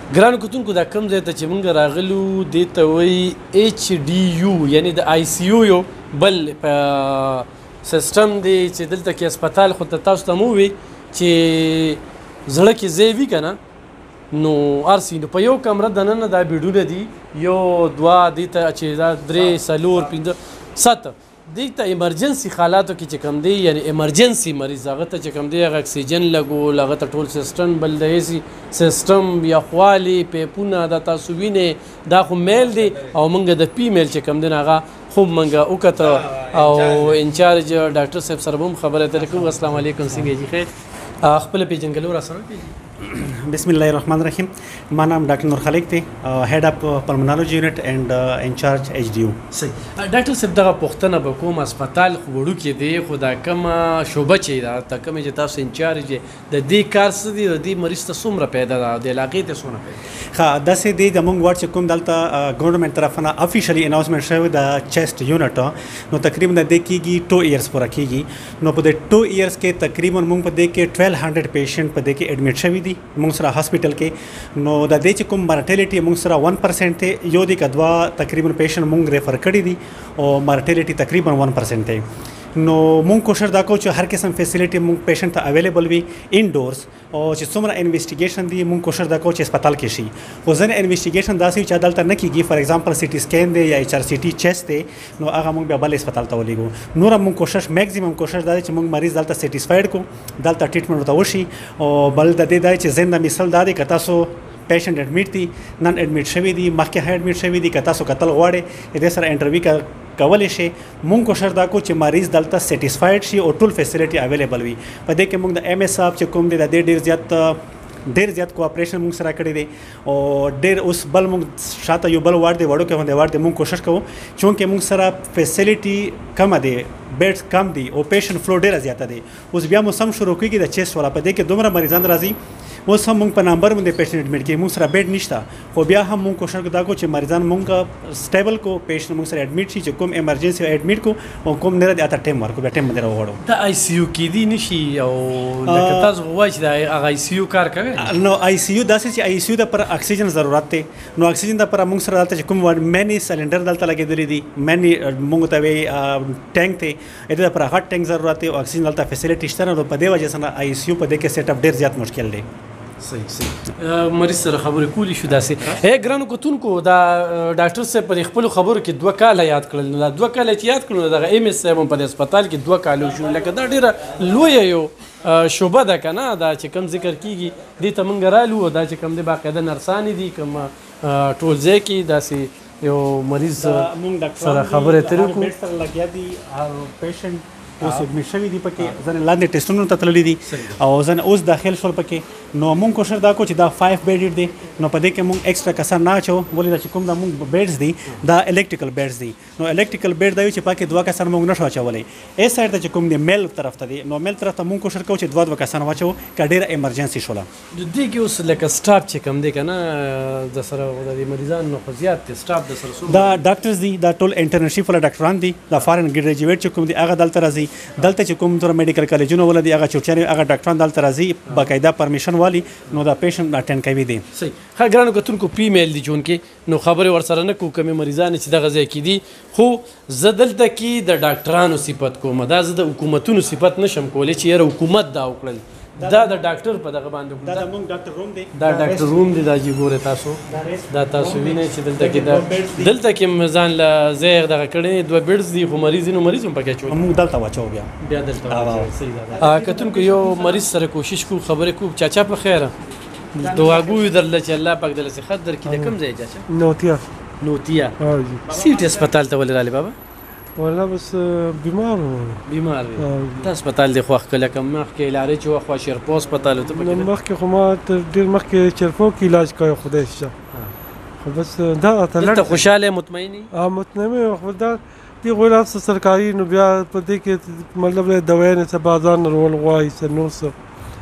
ګرانو کتونکو دا کوم ځای ته چې موږ راغلو دې ته وایي HDU یعنی د ICU یو بل سیسټم دی چې دلته کې هسپتال خو ته تاسو ته مو وي چې زړه کې ځای وي که نه نو ارسي نو په یو کمره دننه دا بیډونه دي یو دوه دې ته چې دا درې څلور پنځه سته دې ته ایمرجنسي حالاتو کې چې کوم دی یعنی ایمرجنسي مریض هغه ته چې کوم دی هغه اکسیجن لګول هغه ته ټول سیسټم بل د هسي سیسټم یخوالي پیپونه دا تاسو وینئ دا خو میل دی او موږ د پی میل چې کوم دی هغه خوب موږ وکته او انچارج ډاکټر صاحب سره هم خبرې اترې کوو. السلام علیکم څنګه یې خیر خپل پیژنګلو را سره بسم الله الرحمن الرحیم. ما نام ډاکټر نور خالق دی هیډ اپ پلمونالوجي یونټ اینڈ انچارج HDU. صحیح ډاکټر صاحب دغه پوښتنه به کوم هسپتال خو وړوکی دی خو دا کومه شعبه چې دا کومه چې تاسو انچارج د دې کار څه دی د دې مریض ته څومره پیدا ده د علاقې ته څومره پیدا ښه داسې دی زموږ واټ چې کوم دلته ګورنمنټ طرف نه افیشلی اناونسمنټ شوی د چیسټ یونټ نو تقریبا د دې کېږي 2 ایئرس پوره کېږي نو په دې 2 ایئرس کې تقریبا موږ په دې کې 1200 پیشنټ په دې کې ایډمیټ شوي دي موږ سره هاسپټل کې نو د دې چې کوم مارټیلیټي موږ سره 1% دی یو دی که دوه تقریبا پیشنټ موږ ریفر کړي دي او مارټیلیټي تقریبا 1% دی نو مونږ کوشش دا کوو چې هر قسم فیسیلیټي مونږ پیشنټ ته اویلیبل وي انډورس او چې څومره انویسټیګیشن دی مونږ کوشش دا کوو چې هسپتال کې شي خو ځینې انویسټیګیشن داسې چې دلته نه کېږي فار ایگزامپل سټي سکین دی یا HRCT چیسټ دی نو هغه مونږ بیا بل هسپتال ته ولېږو نور هم مونږ کوشش میکزیمم کوشش دا دی چې مونږ مریض دلته سیټسفاید کړو دلته ټریټمنټ ورته وشي او بل د دې دا چې زنده مثال دا دی که تاسو پیشنټ اډمیټ دي نن اډمیټ شوي دي مخکې اډمیټ شوي دي که تاسو کتل غواړئ دې سره انټرویو کولی شي مونږ کوشش دا کوو چې مریض دلته سیټسفاید شي او ټول فیسیلیټي اویلیبل وي په دې کې مونږ د MS صاحب چې کوم دی د دې ډېر زیات کوآپریشن مونږ سره کړی دی او ډېر اوس بل مونږ شاته یو بل وارډ دی وړوکی غوندې وارډ دی مونږ کوشش کوو چونکې مونږ سره فیسیلیټي کمه دی بیډز کم دي او پیشنټ فلو ډېره زیاته دی اوس بیا مو سم شروع کېږي د چیسټ والا په دې کې دومره مریضان راځي اوس هم مونږ په نمبر باندې پیشنټ اډمیټ کړي مونږ سره بیډ نشته خو بیا هم مونږ کوشش دا کوو چې مریضان مونږ سټیبل کو پیشنټ مونږ سره اډمیټ شي چې کوم ایمرجنسي اډمیټ کو او کوم نه دی اته ټایم ورکو بیا ټایم باندې راوړو د ICU کې دی نشي او لکه تاسو وایي چې د ICU کار کوي نو ICU داسې چې ICU د پر اکسیجن ضرورت دی نو اکسیجن د پر مونږ سره دلته چې کوم مینی سلندر دلته لګېدلې دي مینی مونږ ته وی ټانک ته د پر هټ ټانک ضرورت دی او اکسیجن دلته فیسیلیټي شته نو په دې وجه سره ICU په دې کې سیټ اپ ډېر زیات مشکل دی. صحیح مریض سره خبرې کولی شو داسې ګرانو کتونکو دا ډاکټر صاحب په خپلو خبرو کې 2 کاله یاد کړل نو دا 2 کاله چې یاد کړل نو دغه MS صاحب هم په هسپتال کې 2 کاله شو لکه دا ډېره لویه یو شعبه ده که نه دا چې کوم ذکر کېږي دې ته موږ رالو دا چې کوم دی باقاعده نرسانې دي کوم ټول ځای کې داسې یو مریض سره خبرې اترې کوو اوس اډمیټ شوي دي پکې ځنې لاندې ټیسټونو ته تللي دي او ځنې اوس داخل شول پکې نو مونږ کوشش دا کوو چې دا 5 بیډډ دی نو په دې کې مونږ ایکسټرا کسان نه اچو ولې دا چې کوم دا مونږ بیډز دي دا الکټریکل بیډز دي نو الکټریکل بیډ دا چې پکې 2 کسان مونږ نشو اچولی ای سایډ ته چې کوم دی میل طرف ته دی نو میل طرف ته مونږ کوشش کوو چې 2 کسان واچو که ډېره ایمرجنسي شوله د دې کې اوس لکه سټاف چې کوم دی که نه د سره د مریضانو خو زیات دی سټاف د سره دا ډاکټرز دي دا ټول انټرنشپ والا ډاکټران دي دا فارن ګریجویټ چې کوم دی هغه دلته راځي دلته چې کوم تر میډیکل کالجونه ولدي هغه چوچاني هغه ډاکټران دلته راځي باقاعده پرمیشن والی نو دا پیشنټ اټینډ کوي دي. صحیح ښه ګرانو کتونکو پی میل دي چونکې نو خبرې ورسره نه کوو کمې مریضان چې دغه ځای کې دي خو زه دلته کې د ډاکټرانو صفت کوم دا زه د حکومتونو صفت نشم کولی چې یاره حکومت دا وکړل دا د ډاکټر په دغه باندې دا موږ ډاکټر روم دی دا ډاکټر روم دی دا چې ګوره تاسو دا تاسو وینئ چې دلته کې دلته کې ځان له ځای دغه کړی 2 بیډز دي خو مریض هم پکې اچوي موږ دلته واچو بیا دلته صحیح ده کتونکو یو مریض سره کوشش کوو خبرې کوو چاچا په خیره دعاګویو درله چې الله پاک دله صحت درکړي د کوم ځای چاچا نوتیا سیټي هسپتال ته ولې راغلی بابا والله بس بیمار وي دا هسپتال دی خوښ کله که مخکې لارې چې وخوا شیرپو هسپتال ته مخکې خو ما ډېر مخکې شیرپو کې علاج کوی خدای شته خو بس دا دلته خوشحاله مطمئنې مطمئن خو دا دې غوړات سرکاري نو بیا په دې کې مطلب دوایانې څه بازار نه رول غواړي څه نور څه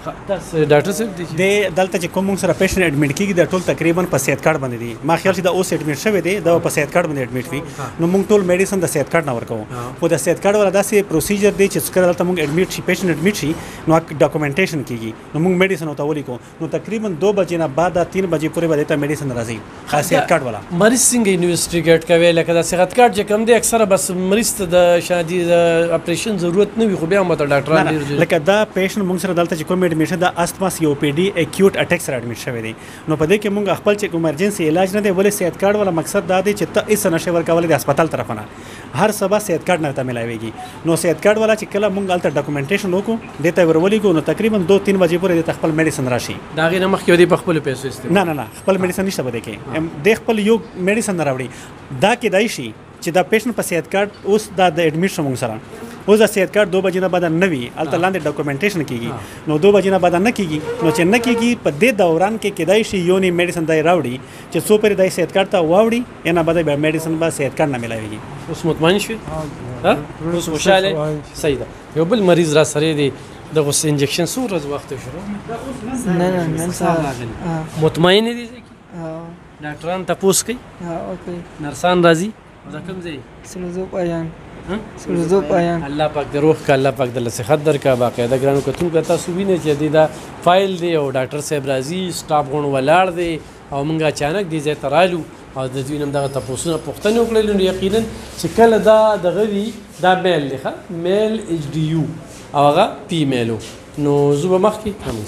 تاسو ډاکټر صاحب دی د دلته چې کوم سره پیشنټ اډمیټ کیږي د ټول تقریبا په صحت کارت باندې دي ما خیال چې دا اوس اډمیټ شوی دی دا په صحت کارت باندې اډمیټ وي نو موږ ټول میډیسن د صحت کارت نه ورکوو خو د صحت کارت ولا داسې پروسیجر دی چې څکر دلته موږ اډمیټ شي پیشنټ اډمیټ شي نو ډاکومنټیشن کیږي نو موږ میډیسن او تولې کو نو تقریبا 2 بجې نه بعد 3 بجې پورې به ته میډیسن راځي خاص صحت کارت ولا مریض څنګه انویسټیګیټ کوي لکه د صحت کارت چې کوم دی اکثره بس مریض ته د شادي د اپریشن ضرورت نه وي خو بیا ماته ډاکټران ډیر لکه دا پیشنټ موږ سره دلته چې کوم اډمیشن د استما سی او پی ډي اکیوټ اٹیک سره اډمیټ شوی دی نو په دې کې موږ خپل چې ایمرجنسي علاج نه دی ولې صحت کارت ولا مقصد دا دی چې ته هیڅ نشي ورکول د هسپتال طرف نه هر سبا صحت کارت نه ته ملایويږي نو صحت کارت والا چې کله موږ الته ډاکومنټیشن وکړو دته ورولې کو نو تقریبا 2-3 بجې پورې د خپل میډیسن راشي دا غي نه مخکې دی په خپل پیسو استعمال نه خپل میډیسن نشته بده کې د خپل یو میډیسن راوړي دا کې دای شي چې دا پیشنټ په صحت کارت اوس دا د اډمیټ شوم سره اوس د صحت کارت 2 بجې نه بعد نه وي الته لاندې ډاکومنټیشن کیږي نو 2 بجې نه بعد نه کیږي نو چې نه کیږي په دې دوران کې کېدای شي یو نه میډیسن دای راوړي چې څو پرې دای صحت کارت ته واوړي یا نه بعد به میډیسن به صحت کارت نه ملایوي اوس مطمئن شوي ها اوس خوشاله صحیح ده یو بل مریض را سره دی د غوس انجکشن څو ورځې وخت شروع نه نن سهار مطمئن دي ډاکټران تاسو کوي اوکې نرسان راځي دا کوم ځای سلوزو پایان سلوزو پایان الله پاک د روح کا الله پاک د صحت درکا باقاعده ګرانو کتون کا تاسو وینئ چې دا فایل دی او ډاکټر صاحب راځي سټاف غون ولاړ دی او مونږه اچانک دی ځای ترالو او د دوی نم دغه تاسو پوښتنه وکړل نو یقینا چې کله دا دغه وی دا میل دی ښه میل ایچ ډی یو او هغه فیمیلو نو زوبه مخکې هم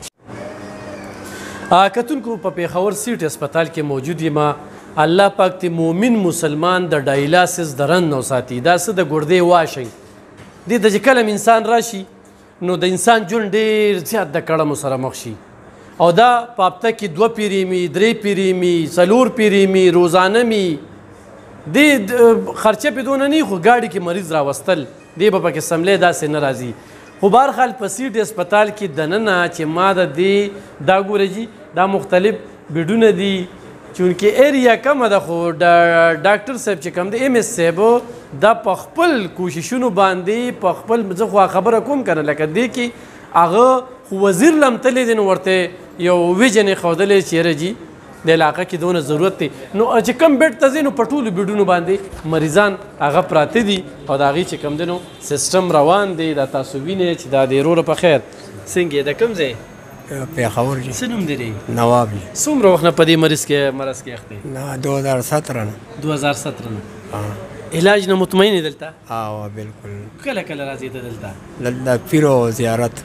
کتونکو په پیښور سیټ هسپتال کې موجود یم الله پاک ته مؤمن مسلمان د ډایلاسس درن نو ساتي دا څه د ګردې واشي د چې کلم انسان راشي نو د انسان جون ډیر زیات د کړم سره مخ شي او دا پاپته کې 2 پیری می 3 پیری می 4 پیری می روزانه می د خرچه بدون نه خو گاډي کې مریض راوستل دی په کې سملې دا سه ناراضي خو بهرحال په سیټ هسپتال کې دننه چې ما د دې دا ګورجی دا مختلف بیډونه دي چونکه ایریا کم ده خو ډاکټر صاحب چې کم دی ایم ایس صاحب دا په خپل کوششونو باندې په خپل زه خو خبره کوم کنه لکه دی کې هغه خو وزیر لم تللی دی نو ورته یو ویژن ښودلی چې رجي د علاقه کې دونه ضرورت دی نو چې کم بیډ ته ځي نو په ټولو بیډونو باندې مریضان هغه پراته دي او د هغې چې کم دی نو سیسټم روان دی دا تاسو وینئ چې دا د وروره په خیر څنګه د کوم ځای پیښور جی څه نوم دی نواب جی څومره وخت نه په دې مرض کې اخته نه 2017 نه 2017 نه علاج نه مطمئن دلته بالکل کله کله راځي ته دلته پیرو زیارت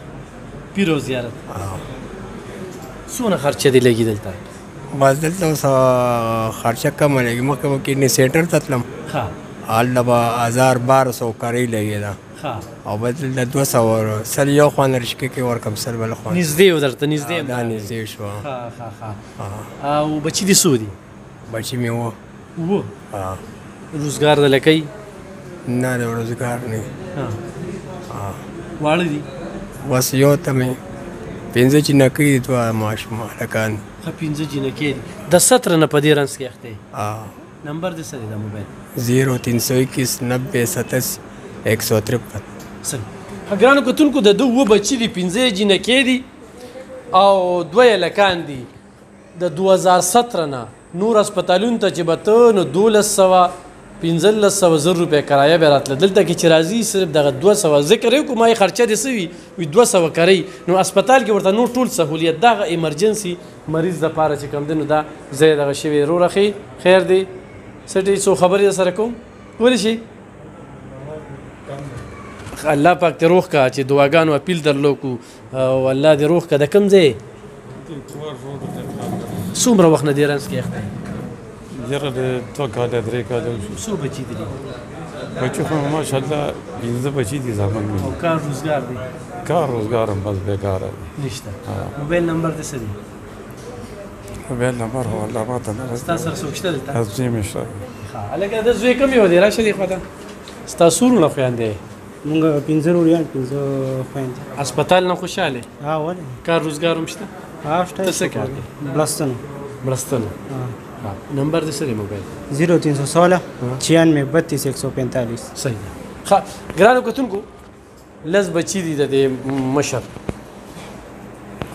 څونه خرچه دی لګي دلته بس دلته اوس خرچه کم لګي مخکې مو کډني سینټر ته تلم هلته به 1200 کاري لګي دا او بدل د 200 سل یو خوان رشکې کې ورکم سل بل خوان نږدې ودرته نږدې دا نږدې شو او بچی دي سودي بچی مې و روزګار د لکۍ نه د روزګار نه واړه دي بس یو ته مې 15 جنکې دي دوه ماشوم هلکان 15 جنکې دي د 17 نه په دې رنس کې اخته نمبر دې څه دی د موبایل 0321 90 87 153 ګرانو کتونکو د دوه بچي دي 15 جنکې دي او 2 هلکان دي د 2017 نه نور هسپتالونو ته چې به ته نو 1500 زر روپۍ کرایه به راتله دلته کې چې راځي صرف دغه 200 ذکر یې کوم ما یې خرچه دې څه وي 200 کوي نو هسپتال کې ورته نور ټول سهولیت دغه ایمرجنسي مریض دپاره چې کوم دی نو دا ځای دغه شوی وروره ښې خیر دی څه ډېر څو خبرې سره کوم کولی شي الله پاک دې روح کا چې دعاګانو اپیل درلو کو او الله دې روح کا د کوم ځای څومره وخت نه دې رنځ کې اخته یاره د 2 کاله 3 کاله څو بچي دي بچي خو ماشاءالله 15 بچي دي زمان او کار روزګار دی کار روزګار هم بس بیکاره دی نشته موبایل نمبر دې څه دی موبایل نمبر هو الله ما ته نه ستا سره څوک شته دلته ازمي مشته هلکه د زوی کوم یو دی راشه دې خوا ته ستا سورونه خویندې مونږ 15 وروڼه 15 خویندې هسپتال نه خوشحاله ولې کار روزګار هم شته شته ته څه کار کوې بلستنو نمبر دې څه دی موبایل 0316 96 32 145 صحیح ده ګرانو کتونکو لس بچي دي د دې مشر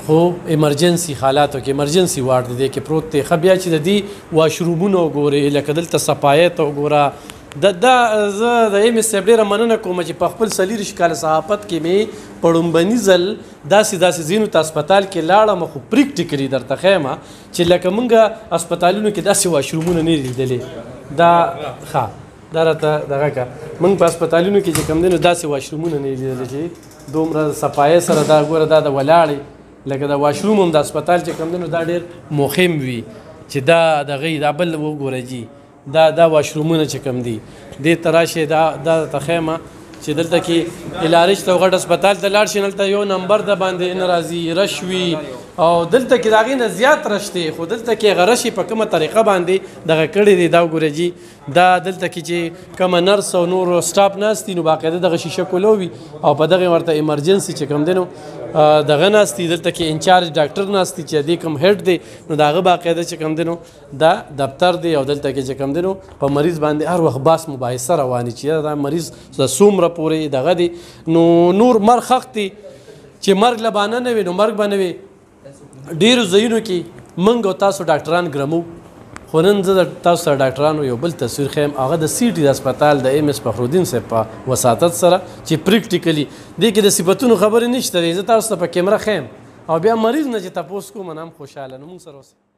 خو ایمرجنسي حالاتو کې ایمرجنسي وارډ دی کې پروت دی. ښه بیا چې د دې واشرومونه وګورې لکه دلته صفایي ته وګوره. دا زه د ایم اس صاحب ډېره مننه کوم چې په خپل 40 کاله صحافت کې مې په لومبني ځل داسې ځینو ته هسپتال کې لاړم خو پریکټیکلي درته ښیم چې لکه موږ هسپتالونو کې داسې واشرومونه نه لیدلې. دا ښه دا راته دغه که موږ په هسپتالونو کې چې کوم دی نو داسې واشرومونه نه لیدلې چې دومره صفایي سره دا ګوره دا د ولاړې لکه د واشروم هم د هسپتال چې کوم دی نو دا ډېر مهم وي چې دا دغه دا بل وګوره جي دا واشرومونه چې کوم دي دې ته راشئ دا ته ښیم چې دلته کې الارج ته غټ هسپتال ته لاړ شي هلته یو نمبر د باندې نه راځي رش وي او دلته کې د هغې نه زیات رش دی خو دلته کې هغه رش په کومه طریقه باندې دغه کړی دی دا وګوره جي دا دلته کې چې کومه نرس او نور سټاف ناست دي نو باقاعده دغه شیشه کولو وي او په دغې ورته ایمرجنسي چې کوم دی نو دغه ناست دي دلته کې انچارج ډاکټر ناست دي چې دې کوم هیډ دی نو د هغه باقاعده چې کوم دی نو دا دفتر دی او دلته کې چې کوم دی نو په مریض باندې هر وخت باس مباحثه رواني چې دا مریض د څومره پورې دغه دی نو نور مرګ حق دی چې مرګ له بانه نه وي نو مرګ به نه وي. ډېرو ځایونو کې موږ او تاسو ډاکټران ګرمو خو نن زه د تاسو سره ډاکټرانو یو بل تصویر ښیم هغه د سی ټي د هسپتال د ایم اس فخرالدین صاحب په وساطت سره چې پریکټیکلي دې کې د صفتونو خبرې نشته دی. زه تاسو ته په کیمره ښیم او بیا مریض نه چې تپوس کوم نه هم خوشحاله نو موږ سره اوسئ.